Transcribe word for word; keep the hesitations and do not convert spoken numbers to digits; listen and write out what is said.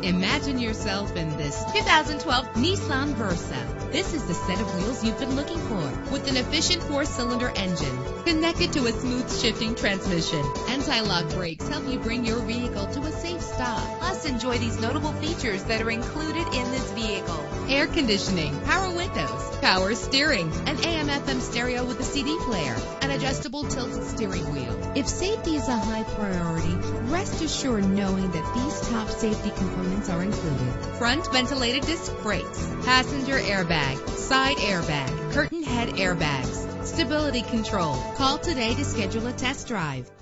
Imagine yourself in this two thousand twelve Nissan Versa. This is the set of wheels you've been looking for, with an efficient four-cylinder engine connected to a smooth shifting transmission. Anti-lock brakes help you bring your vehicle to a safe stop. Plus, enjoy these notable features that are included in this vehicle: air conditioning, power windows, power steering, an A M F M stereo with a C D player, an adjustable tilt steering wheel. If safety is a high priority, rest assured knowing that these top safety components are included: front ventilated disc brakes, passenger airbag, side airbag, curtain head airbags, stability control. Call today to schedule a test drive.